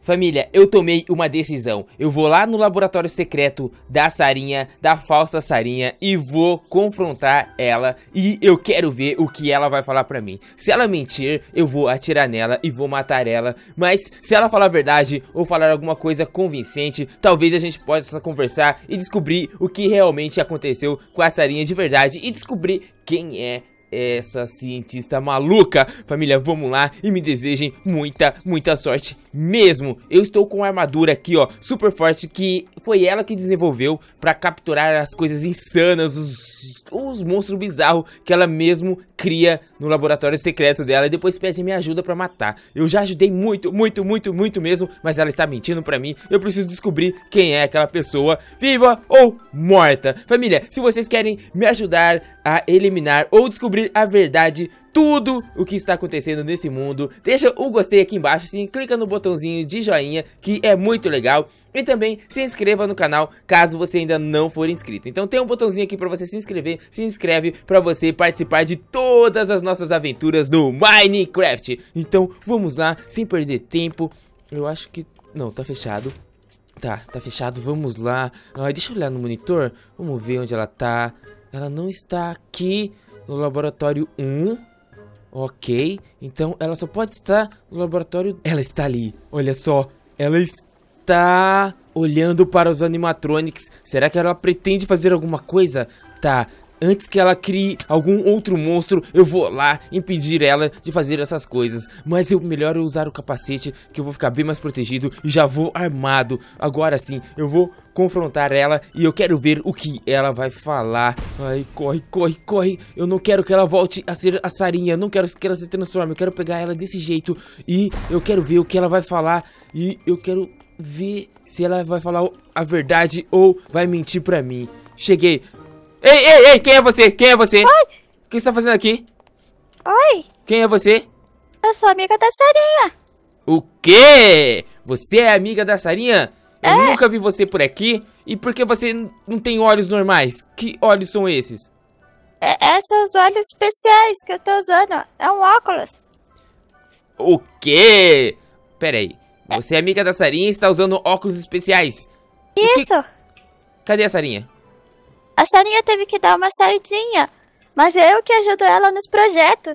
Família, eu tomei uma decisão. Eu vou lá no laboratório secreto da Sarinha, da falsa Sarinha, e vou confrontar ela. E eu quero ver o que ela vai falar pra mim. Se ela mentir, eu vou atirar nela e vou matar ela. Mas se ela falar a verdade ou falar alguma coisa convincente, talvez a gente possa conversar e descobrir o que realmente aconteceu com a Sarinha de verdade. E descobrir quem é essa cientista maluca. Família, vamos lá e me desejem muita sorte mesmo. Eu estou com uma armadura aqui, ó, super forte, que foi ela que desenvolveu pra capturar as coisas insanas, os monstros bizarros que ela mesmo cria no laboratório secreto dela e depois pede minha ajuda pra matar. Eu já ajudei muito mesmo, mas ela está mentindo pra mim. Eu preciso descobrir quem é aquela pessoa, viva ou morta. Família, se vocês querem me ajudar a eliminar ou descobrir a verdade, tudo o que está acontecendo nesse mundo, deixa o gostei aqui embaixo, sim, clica no botãozinho de joinha, que é muito legal. E também se inscreva no canal, caso você ainda não for inscrito. Então tem um botãozinho aqui para você se inscrever. Se inscreve para você participar de todas as nossas aventuras no Minecraft. Então vamos lá, sem perder tempo. Eu acho que... não, tá fechado. Tá fechado, vamos lá. Deixa eu olhar no monitor, vamos ver onde ela tá. Ela não está aqui no laboratório 1. Ok, então ela só pode estar no laboratório... ela está ali, olha só. Ela está olhando para os animatronics. Será que ela pretende fazer alguma coisa? Tá, antes que ela crie algum outro monstro, eu vou lá impedir ela de fazer essas coisas. Mas melhor eu usar o capacete, que eu vou ficar bem mais protegido e já vou armado. Agora sim, eu vou confrontar ela e eu quero ver o que ela vai falar. Ai, corre. Eu não quero que ela volte a ser a Sarinha. Não quero que ela se transforme. Eu quero pegar ela desse jeito e eu quero ver o que ela vai falar. E eu quero ver se ela vai falar a verdade ou vai mentir pra mim. Cheguei. Ei, quem é você? Quem é você? Oi. O que você tá fazendo aqui? Oi. Quem é você? Eu sou amiga da Sarinha. O quê? Você é amiga da Sarinha? Eu nunca vi você por aqui. E por que você não tem olhos normais? Que olhos são esses? Esses são os olhos especiais que eu tô usando. É um óculos. O quê? Pera aí. Você é amiga da Sarinha e está usando óculos especiais. Isso. Cadê a Sarinha? A Sarinha teve que dar uma saidinha, mas é eu que ajudo ela nos projetos.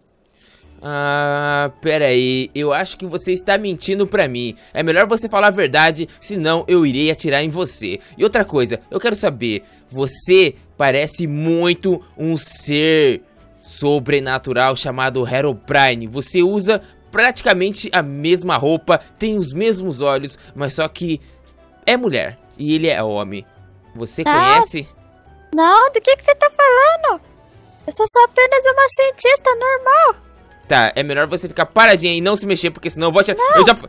Pera aí, eu acho que você está mentindo pra mim. É melhor você falar a verdade, senão eu irei atirar em você. E outra coisa, eu quero saber, você parece muito um ser sobrenatural chamado Herobrine. Você usa praticamente a mesma roupa, tem os mesmos olhos, mas só que é mulher e ele é homem. Você conhece? Não, do que você tá falando? Eu sou só apenas uma cientista normal. Tá, é melhor você ficar paradinha e não se mexer, porque senão eu vou atirar. Eu já...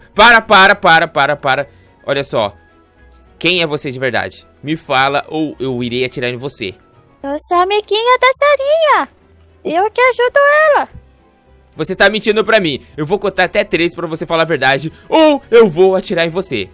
Para. Olha só. Quem é você de verdade? Me fala ou eu irei atirar em você. Eu sou amiguinha da Sarinha. Eu que ajudo ela. Você tá mentindo pra mim. Eu vou contar até 3 pra você falar a verdade, ou eu vou atirar em você.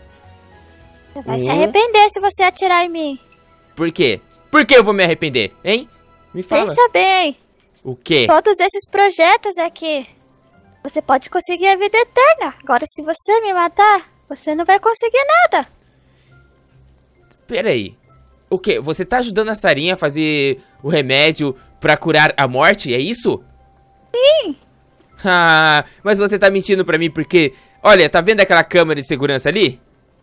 Você vai se arrepender se você atirar em mim. Por quê? Por que eu vou me arrepender, hein? Me fala. Pensa bem. O quê? Todos esses projetos aqui, você pode conseguir a vida eterna. Agora, se você me matar, você não vai conseguir nada. Pera aí. O quê? Você tá ajudando a Sarinha a fazer o remédio pra curar a morte? É isso? Sim. Mas você tá mentindo pra mim porque... olha, tá vendo aquela câmera de segurança ali?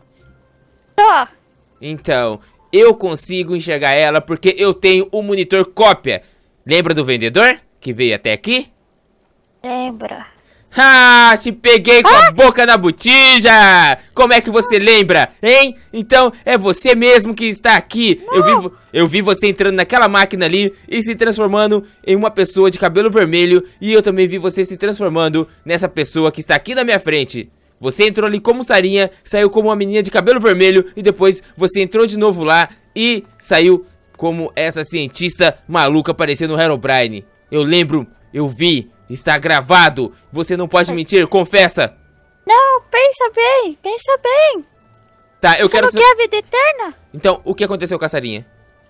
Tô. Então, eu consigo enxergar ela porque eu tenho um monitor cópia. Lembra do vendedor que veio até aqui? Lembra. Te peguei com a boca na botija! Como é que você lembra, hein? Então é você mesmo que está aqui. Eu vi você entrando naquela máquina ali e se transformando em uma pessoa de cabelo vermelho. E eu também vi você se transformando nessa pessoa que está aqui na minha frente. Você entrou ali como Sarinha, saiu como uma menina de cabelo vermelho e depois você entrou de novo lá e saiu como essa cientista maluca parecendo o Herobrine. Eu lembro, eu vi, está gravado. Você não pode mentir, confessa. Não, pensa bem. Tá, eu quero... Você não quer a vida eterna? Então, o que aconteceu com a Sarinha?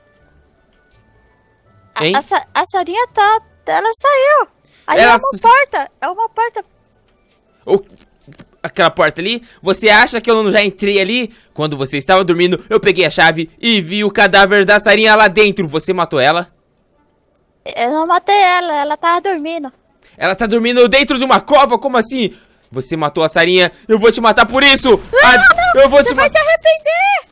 Hein? A Sarinha tá... ela saiu. Aí é uma porta. aquela porta ali? Você acha que eu não já entrei ali? Quando você estava dormindo, eu peguei a chave e vi o cadáver da Sarinha lá dentro. Você matou ela? Eu não matei ela, ela tava dormindo. Ela tá dormindo dentro de uma cova? Como assim? Você matou a Sarinha, eu vou te matar por isso! Não, eu vou te você vai se arrepender!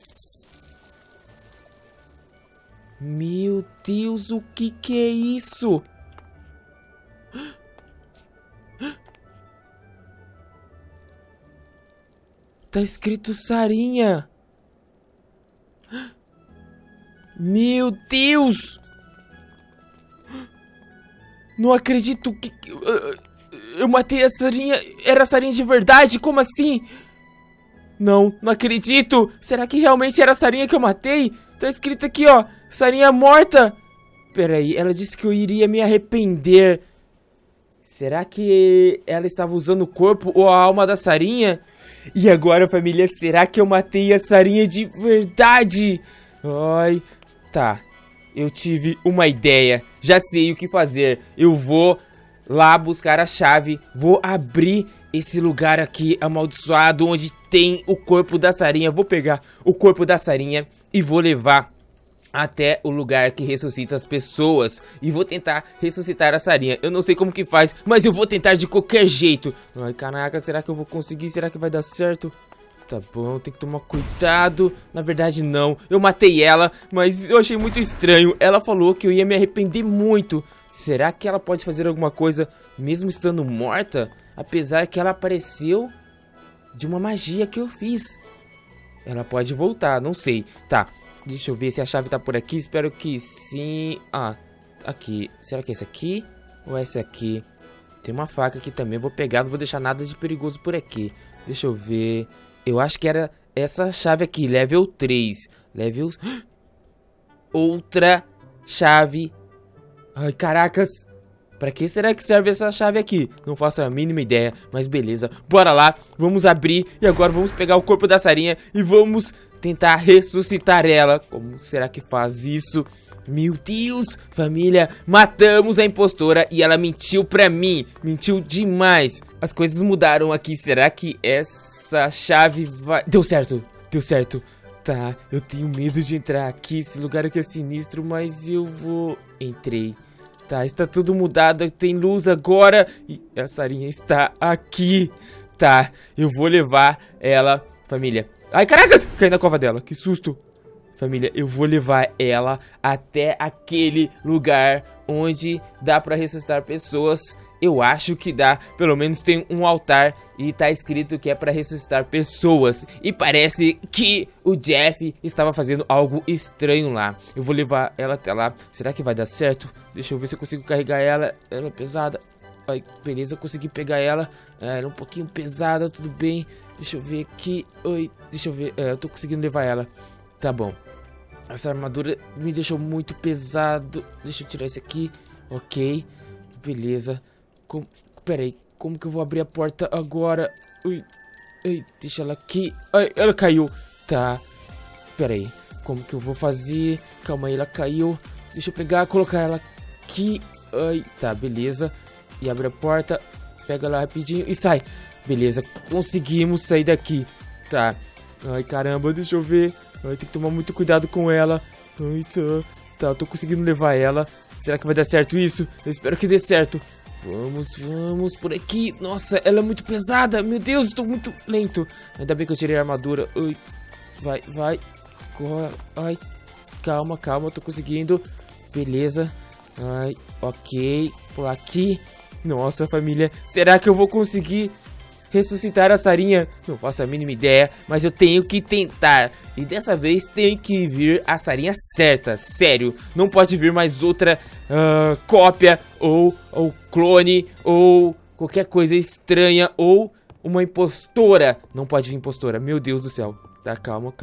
Meu Deus, o que é isso? Tá escrito Sarinha. Meu Deus! Não acredito que... Eu matei a Sarinha. Era a Sarinha de verdade? Como assim? Não acredito. Será que realmente era a Sarinha que eu matei? Tá escrito aqui, ó. Sarinha morta. Peraí, ela disse que eu iria me arrepender. Será que ela estava usando o corpo ou a alma da Sarinha? E agora, família, será que eu matei a Sarinha de verdade? Ai, tá. Eu tive uma ideia. Já sei o que fazer. Eu vou lá buscar a chave. Vou abrir esse lugar aqui amaldiçoado onde tem o corpo da Sarinha. Vou pegar o corpo da Sarinha e vou levar até o lugar que ressuscita as pessoas. E vou tentar ressuscitar a Sarinha. Eu não sei como que faz, mas eu vou tentar de qualquer jeito. Ai, caraca, será que eu vou conseguir? Será que vai dar certo? Tá bom, tem que tomar cuidado. Na verdade, não. Eu matei ela, mas eu achei muito estranho. Ela falou que eu ia me arrepender muito. Será que ela pode fazer alguma coisa mesmo estando morta? Apesar que ela apareceu de uma magia que eu fiz. Ela pode voltar, não sei. Tá. Deixa eu ver se a chave tá por aqui. Espero que sim. Ah, aqui. Será que é esse aqui? Ou é esse aqui? Tem uma faca aqui também. Vou pegar, não vou deixar nada de perigoso por aqui. Deixa eu ver. Eu acho que era essa chave aqui. Level 3. Level... Outra chave. Ai, caracas. Pra que será que serve essa chave aqui? Não faço a mínima ideia. Mas beleza. Bora lá. Vamos abrir. E agora vamos pegar o corpo da Sarinha. E vamos... tentar ressuscitar ela. Como será que faz isso? Meu Deus, família, matamos a impostora e ela mentiu pra mim. Mentiu demais. As coisas mudaram aqui. Será que essa chave vai... Deu certo, deu certo. Tá, eu tenho medo de entrar aqui. Esse lugar aqui é sinistro, mas eu vou... Entrei. Tá, está tudo mudado. Tem luz agora. E a Sarinha está aqui. Tá, eu vou levar ela, família. Ai, caracas! Caí na cova dela, que susto. Família, eu vou levar ela até aquele lugar onde dá pra ressuscitar pessoas. Eu acho que dá, pelo menos tem um altar e tá escrito que é pra ressuscitar pessoas. E parece que o Jeff estava fazendo algo estranho lá. Eu vou levar ela até lá. Será que vai dar certo? Deixa eu ver se eu consigo carregar ela. Ela é pesada. Ai, beleza, eu consegui pegar ela. Era um pouquinho pesada, tudo bem. Deixa eu ver aqui. Oi, deixa eu ver. Eu tô conseguindo levar ela. Tá bom. Essa armadura me deixou muito pesado. Deixa eu tirar esse aqui. Ok. Beleza. Pera aí. Como que eu vou abrir a porta agora? Ui. Ai, deixa ela aqui. Ai, ela caiu. Tá. Pera aí. Como que eu vou fazer? Calma aí, ela caiu. Deixa eu pegar, colocar ela aqui. Ai, tá, beleza. E abre a porta. Pega ela rapidinho e sai. Beleza, conseguimos sair daqui. Tá. Ai, caramba, deixa eu ver. Ai, tem que tomar muito cuidado com ela. Ai, tá, eu tô conseguindo levar ela. Será que vai dar certo isso? Eu espero que dê certo. Vamos por aqui. Nossa, ela é muito pesada. Meu Deus, estou muito lento. Ainda bem que eu tirei a armadura. Ai, vai. Corre. Ai, calma, eu tô conseguindo. Beleza. Ai, ok. Por aqui. Nossa, família, será que eu vou conseguir ressuscitar a Sarinha? Não faço a mínima ideia, mas eu tenho que tentar. E dessa vez tem que vir a Sarinha certa, sério. Não pode vir mais outra cópia ou clone ou qualquer coisa estranha ou uma impostora. Não pode vir impostora, meu Deus do céu. Tá, calma.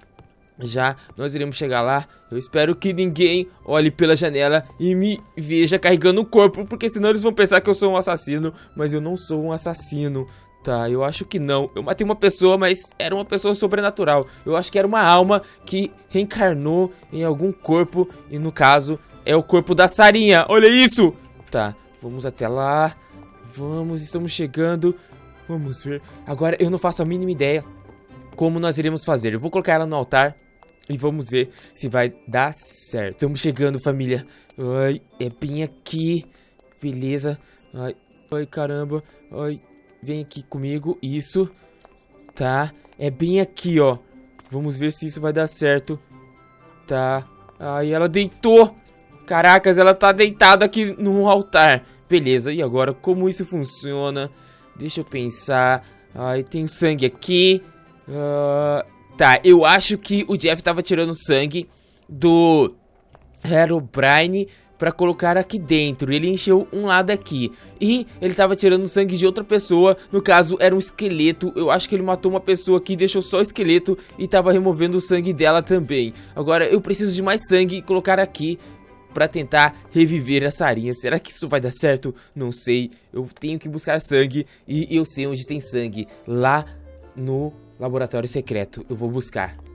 Já nós iremos chegar lá. Eu espero que ninguém olhe pela janela e me veja carregando o corpo, porque senão eles vão pensar que eu sou um assassino. Mas eu não sou um assassino. Tá, eu acho que não. Eu matei uma pessoa, mas era uma pessoa sobrenatural. Eu acho que era uma alma que reencarnou em algum corpo. E no caso, é o corpo da Sarinha. Olha isso! Tá, vamos até lá. Estamos chegando. Vamos ver. Agora eu não faço a mínima ideia como nós iremos fazer. Eu vou colocar ela no altar e vamos ver se vai dar certo. Estamos chegando, família. Ai, é bem aqui. Beleza. Ai, ai, caramba. Ai, vem aqui comigo. Isso. Tá. É bem aqui, ó. Vamos ver se isso vai dar certo. Tá. Ai, ela deitou. Caracas, ela tá deitada aqui no altar. Beleza, e agora como isso funciona? Deixa eu pensar. Ai, tem sangue aqui. Tá, eu acho que o Jeff tava tirando sangue do Herobrine pra colocar aqui dentro. Ele encheu um lado aqui e ele tava tirando sangue de outra pessoa. No caso, era um esqueleto. Eu acho que ele matou uma pessoa aqui, deixou só o esqueleto e tava removendo o sangue dela também. Agora, eu preciso de mais sangue e colocar aqui pra tentar reviver a Sarinha. Será que isso vai dar certo? Não sei. Eu tenho que buscar sangue e eu sei onde tem sangue. Lá no laboratório secreto. Eu vou buscar.